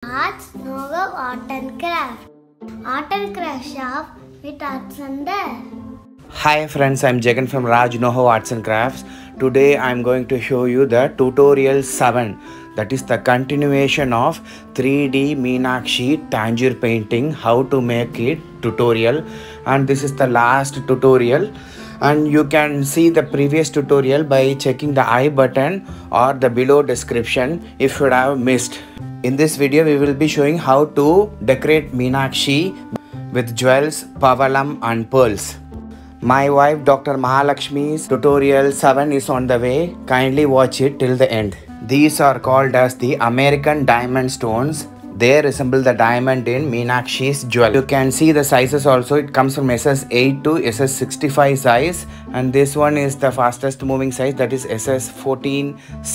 Arts Nova Art and Craft. Art and Craft shop with arts and there. Hi friends, I'm Jagan from Raj Noho Arts and Crafts. Today I'm going to show you the tutorial 7. That is the continuation of 3D Meenakshi Tanjore painting, how to make it tutorial. And this is the last tutorial. And you can see the previous tutorial by checking the I button or the below description if you have missed. In this video we will be showing how to decorate Meenakshi with jewels, pavalam and pearls. My wife Dr. Mahalakshmi's tutorial 7 is on the way. Kindly watch it till the end. These are called as the American diamond stones. They resemble the diamond in Meenakshi's jewel. You can see the sizes also. It comes from SS8 to SS65 size, and this one is the fastest moving size, that is SS14,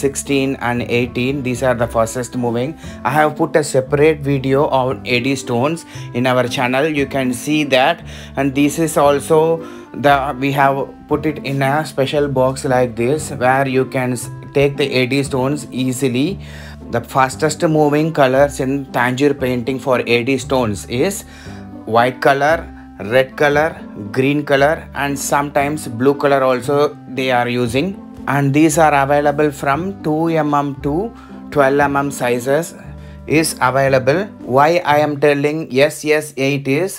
16 and 18. These are the fastest moving. I have put a separate video on AD stones in our channel. You can see that, and this is also we have put it in a special box like this where you can take the AD stones easily. The fastest moving colors in Tanjore painting for AD stones is white color, red color, green color and sometimes blue color also they are using. And these are available from 2 mm to 12 mm sizes is available. Why I am telling SS8 is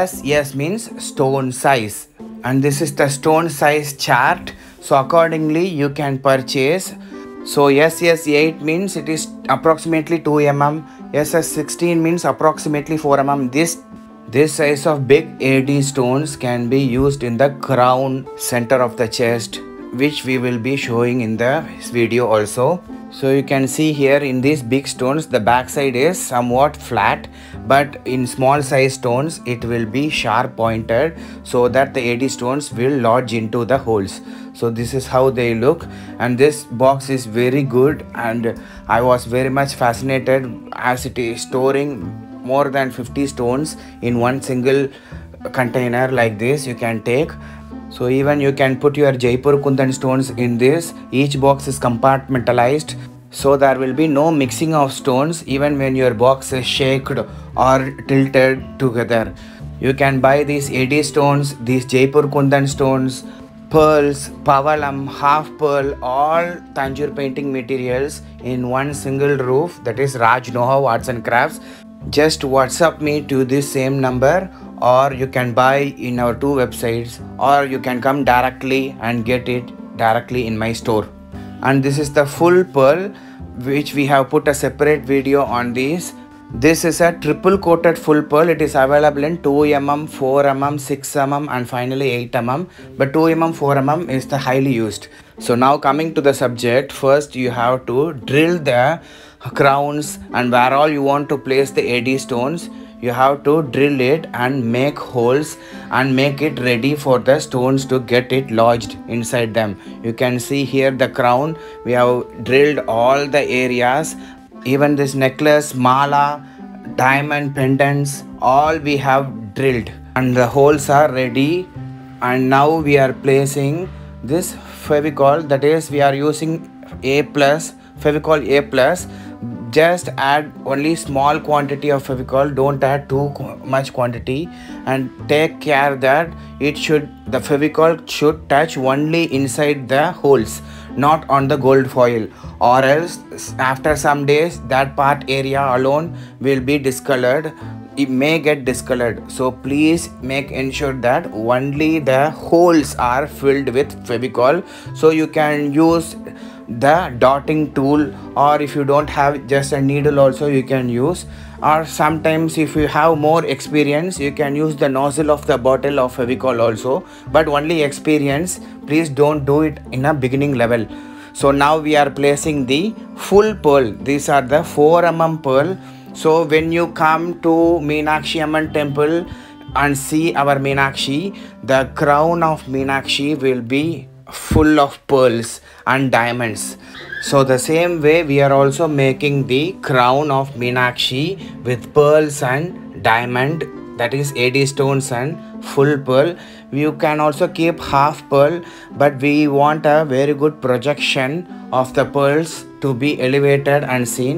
SS means stone size. And this is the stone size chart. So accordingly you can purchase. So SS8 means it is approximately 2 mm. SS16 means approximately 4 mm. This size of big AD stones can be used in the crown center of the chest, which we will be showing in the video also. So you can see here in these big stones the back side is somewhat flat, but in small size stones it will be sharp pointed so that the AD stones will lodge into the holes. So this is how they look, and this box is very good and I was very much fascinated as it is storing more than 50 stones in one single container like this you can take. So even you can put your Jaipur Kundan stones in this. Each box is compartmentalized, so there will be no mixing of stones even when your box is shaked or tilted together. You can buy these AD stones, these Jaipur Kundan stones, pearls, pavalam, half pearl, all Tanjore painting materials in one single roof, that is Raj Noho Arts and Crafts. Just WhatsApp me to this same number, or you can buy in our 2 websites, or you can come directly and get it directly in my store. And this is the full pearl which we have put a separate video on this. This is a triple coated full pearl. It is available in 2 mm, 4 mm, 6 mm and finally 8 mm. But 2 mm, 4 mm is the highly used. So now coming to the subject, first you have to drill the crowns and where all you want to place the AD stones. You have to drill it and make holes and make it ready for the stones to get it lodged inside them. You can see here the crown. We have drilled all the areas. Even this necklace, mala, diamond pendants, all we have drilled. And the holes are ready. And now we are placing this Fevicol. That is, we are using A+, Fevicol A+. Just add only small quantity of Fevicol, don't add too much quantity, and take care that the Fevicol should touch only inside the holes, not on the gold foil, or else after some days that part area alone will be discolored. It may get discolored, so please make ensure that only the holes are filled with Fevicol. So you can use the dotting tool, or if you don't have just a needle also you can use, or sometimes if you have more experience you can use the nozzle of the bottle of Fevicol also, but only experience, please don't do it in a beginning level. So now we are placing the full pearl. These are the 4 mm pearl. So when you come to Meenakshi Amman temple and see our Meenakshi, the crown of Meenakshi will be full of pearls and diamonds. So the same way we are also making the crown of Meenakshi with pearls and diamond, that is AD stones and full pearl. You can also keep half pearl, but we want a very good projection of the pearls to be elevated and seen.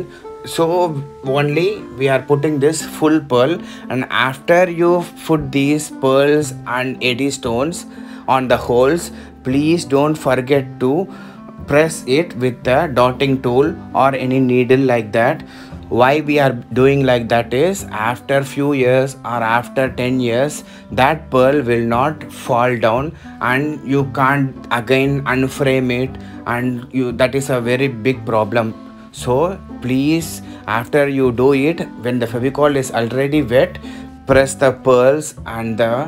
So only we are putting this full pearl, and after you put these pearls and eddy stones on the holes, please don't forget to press it with the dotting tool or any needle like that. Why we are doing like that is, after few years or after 10 years, that pearl will not fall down and you can't again unframe it, and that is a very big problem. So please, after you do it, when the Fevicol is already wet, press the pearls and the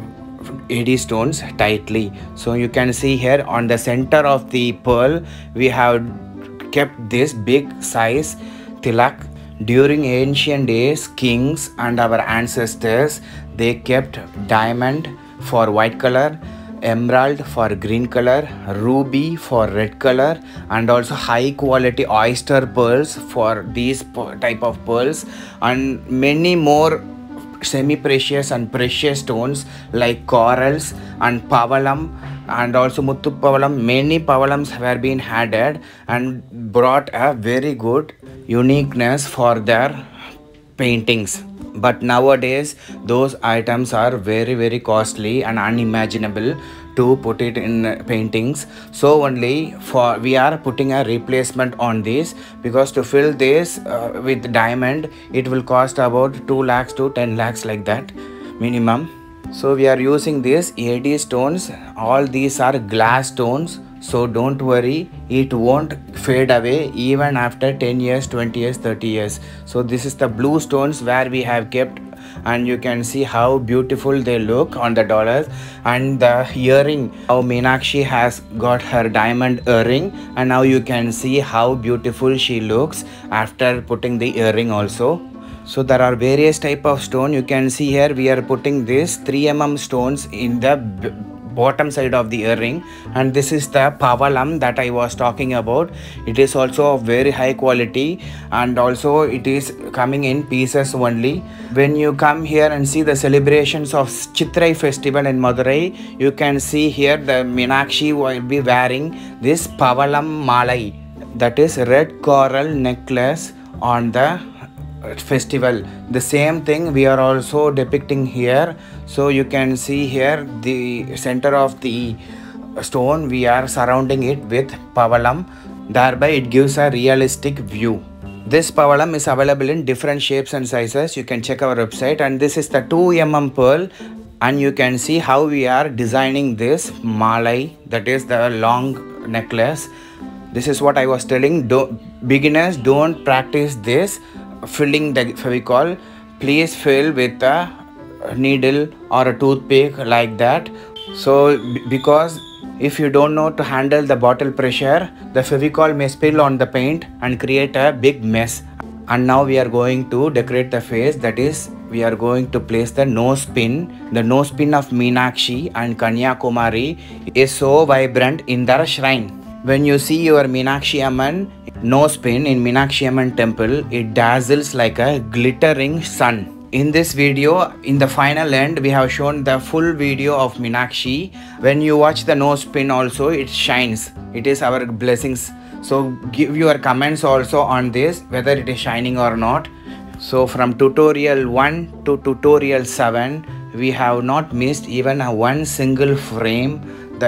eddy stones tightly. So you can see here on the center of the pearl we have kept this big size tilak. During ancient days, kings and our ancestors, they kept diamond for white color, emerald for green color, ruby for red color, and also high quality oyster pearls for these type of pearls, and many more semi-precious and precious stones like corals and pavalam, and also muttu pavalam. Many pavalams were being added and brought a very good uniqueness for their paintings. But nowadays those items are very costly and unimaginable to put it in paintings. So only for we are putting a replacement on this, because to fill this with diamond, it will cost about 2 lakhs to 10 lakhs like that minimum. So we are using these eddy stones. All these are glass stones, so don't worry, it won't fade away even after 10 years, 20 years, 30 years. So this is the blue stones where we have kept, and you can see how beautiful they look on the dollars. And the earring, how Meenakshi has got her diamond earring, and now you can see how beautiful she looks after putting the earring also. So there are various type of stone. You can see here we are putting this 3 mm stones in the bottom side of the earring, and this is the pavalam that I was talking about. It is also of very high quality, and also it is coming in pieces only. When you come here and see the celebrations of Chitrai festival in Madurai, you can see here the Meenakshi will be wearing this pavalam malai, that is red coral necklace on the festival. The same thing we are also depicting here. So you can see here the center of the stone, we are surrounding it with pavalam, thereby it gives a realistic view. This pavalam is available in different shapes and sizes. You can check our website. And this is the 2 mm pearl, and you can see how we are designing this malai, that is the long necklace. This is what I was telling, beginners don't practice this filling the Fevicol. Please fill with a needle or a toothpick like that. So because if you don't know to handle the bottle pressure, the Fevicol may spill on the paint and create a big mess. And now we are going to decorate the face, that is we are going to place the nose pin. The nose pin of Meenakshi and Kanyakumari is so vibrant in their shrine. When you see your Meenakshi Amman nose pin in Meenakshi Amman temple, it dazzles like a glittering sun. In this video, in the final end, we have shown the full video of Meenakshi. When you watch the nose pin also, it shines. It is our blessings. So give your comments also on this, whether it is shining or not. So from tutorial 1 to tutorial 7, we have not missed even one single frame.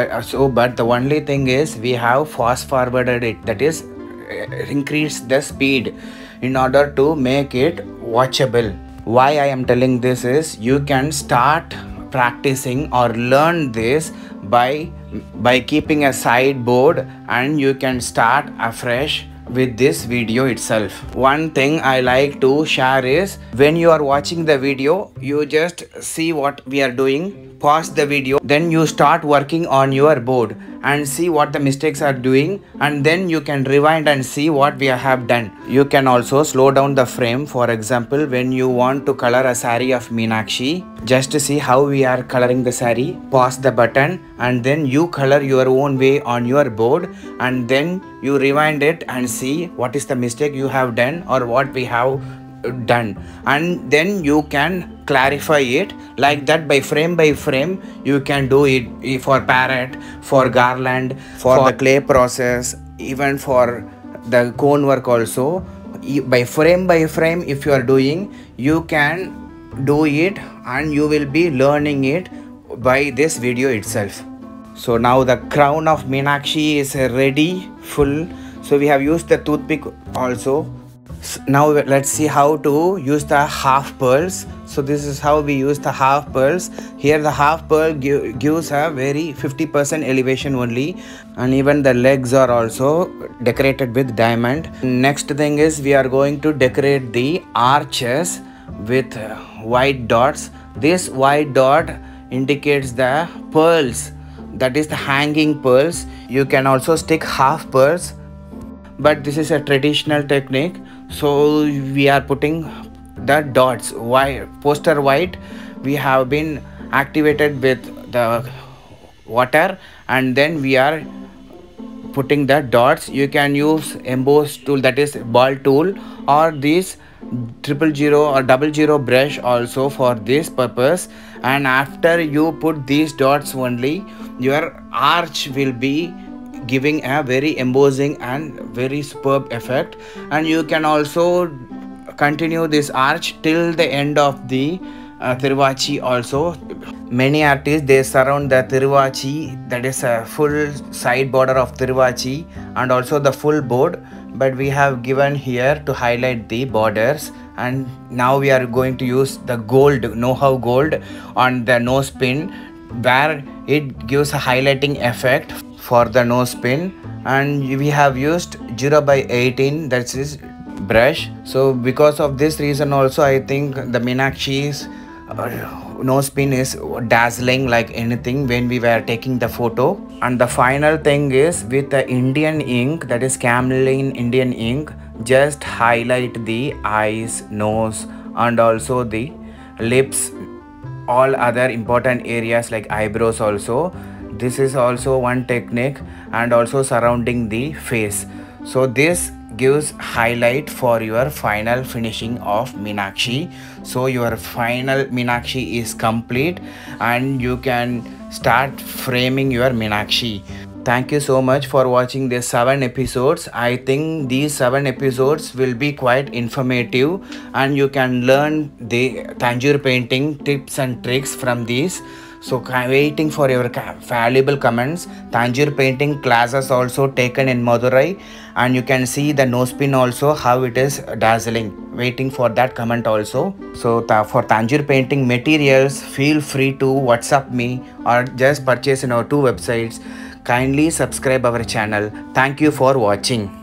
But the only thing is we have fast forwarded it, that is increase the speed in order to make it watchable. Why I am telling this is, you can start practicing or learn this by keeping a sideboard, and you can start afresh with this video itself. One thing I like to share is, when you are watching the video, you just see what we are doing, pause the video, then you start working on your board and see what the mistakes are doing, and then you can rewind and see what we have done. You can also slow down the frame. For example, when you want to color a saree of Meenakshi, just to see how we are coloring the saree, pause the button and then you color your own way on your board, and then you rewind it and see what is the mistake you have done or what we have done, and then you can clarify it. Like that, by frame you can do it for parrot, for garland, for the clay process, even for the cone work also. by frame if you are doing, you can do it and you will be learning it by this video itself. So now the crown of Meenakshi is ready, full. So we have used the toothpick also. Now let's see how to use the half pearls. So this is how we use the half pearls. Here the half pearl gives a very 50% elevation only, and even the legs are also decorated with diamond. Next thing is we are going to decorate the arches with white dots. This white dot indicates the pearls, that is the hanging pearls. You can also stick half pearls, but this is a traditional technique. So we are putting the dots. White poster white we have been activated with the water, and then we are putting the dots. You can use emboss tool, that is ball tool, or this 000 or 00 brush also for this purpose. And after you put these dots only, your arch will be giving a very embossing and very superb effect. And you can also continue this arch till the end of the Tiruvachi also. Many artists, they surround the Tiruvachi, that is a full side border of Tiruvachi, and also the full board, but we have given here to highlight the borders. And now we are going to use the gold, know-how gold, on the nose pin, where it gives a highlighting effect for the nose pin. And we have used 0/18, that is brush. So because of this reason also, I think the Meenakshi's nose pin is dazzling like anything when we were taking the photo. And the final thing is, with the Indian ink, that is Camlin Indian ink, just highlight the eyes, nose, and also the lips, all other important areas like eyebrows also. This is also one technique, and also surrounding the face. So this gives highlight for your final finishing of Meenakshi. So your final Meenakshi is complete, and you can start framing your Meenakshi. Thank you so much for watching these 7 episodes. I think these 7 episodes will be quite informative, and you can learn the Tanjore painting tips and tricks from these. So waiting for your valuable comments. Tanjore painting classes also taken in Madurai, and you can see the nose pin also how it is dazzling. Waiting for that comment also. So for Tanjore painting materials, feel free to WhatsApp me or just purchase in our 2 websites. Kindly subscribe our channel. Thank you for watching.